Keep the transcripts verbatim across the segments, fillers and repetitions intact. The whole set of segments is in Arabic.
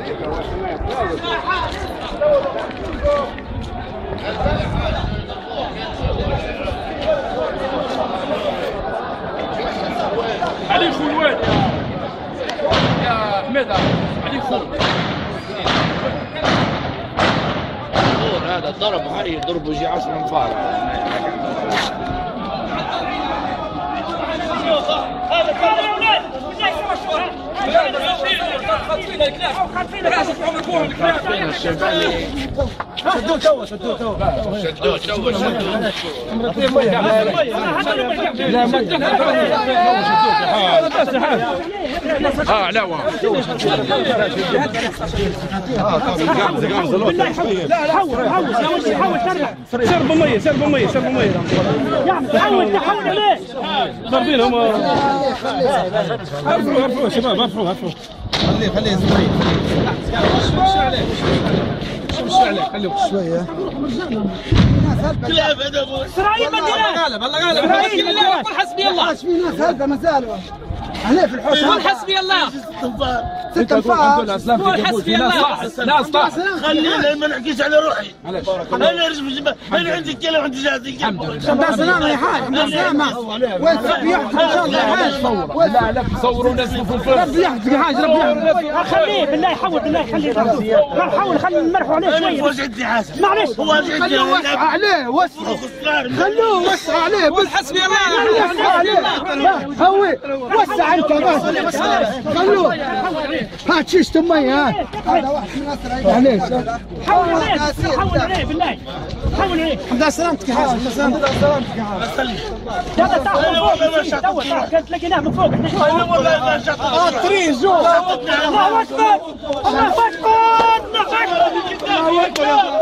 علي خوي وين يا حميد؟ علي خوي هذا ضرب هاي ضربه يجي عشرة انفار. هذا كان يا ولاد خاطفين الكلاس خاطفين الشبالي شدوه توا شدوه توا شدوه توا شدوه اه علاوه لا حول حول حول ترجع شرب ميه شرب ميه شرب ميه يا عم حول تحول عليه ضاربينهم ارفعوا ارفعوا شباب ارفعوا ارفعوا خليه خليه صغير شويه عليه شويه عليه خليه شويه كلاب هذا اسرائيل مدينه غالب الله غالب حسبي الله قل حسبي الله في ناس هلبة ما زالوا عليه في الحوش قل حسبي الله ست انفار قل حسبي الله ناس طاح خلينا ما نحكيش على روحي انا انا عندي كلام عندي جاهز الحمد لله حمد سلامة يا حاج حمد سلامة وين ربي يحفظك ان شاء الله يا حاج لا لا صوروا نزلوا في الفرن ربي يحفظك يا حاج ربي يحفظك خليه بالله يحول بالله خليه حول خلي نمرحوا عليه شويه واش عندي حاسب معلش هو عندي خلوه وسع عليه وسع خلوه وسع عليه قل حسبي الله وسع عليه هوي وسع انت بس خلوه هات شيشة مية هات هذا واحد من اسرائيل معليش حول عليه حول عليه بالله حول عليه حمد سلامتك يا حاج حمد سلامتك يا حاج يلا تعال فوق كانت لقيناه من فوق اه الطريق جو الله اكبر الله اكبر الله اكبر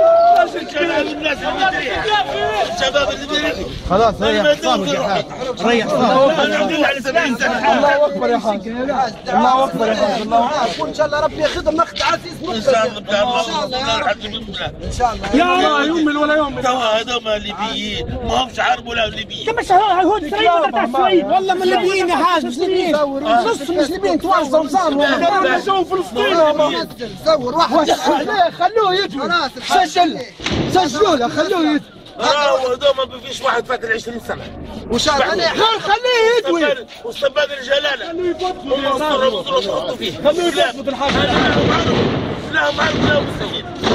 الشباب اللي خلاص ريح صامك يا حاج ريح صامك الله اكبر يا حاج الله اكبر يا حاج الله اكبر ان شاء الله ربي ياخذهم ناخذ عزيز ان شاء الله ان شاء الله يا الله الله يوم ولا يوم توا هذوما ليبيين ما همش حرب ولا ليبيين كم شهر هو اسرائيل تاع اسرائيل والله من ليبيين يا حاج مش ليبيين نص مش ليبيين توزعوا صاروا شوفوا فلسطين صور واحد عليه خلوه يجوا سجل سجلوا له خلوه يجوا راهو هذوما ما فيش واحد فات ال عشرين سنه وش هذا خليه يدوي واستباد الجلاله وصلوا وصلوا فيه خليه يفضل الحاجه لا ما لا مستحيل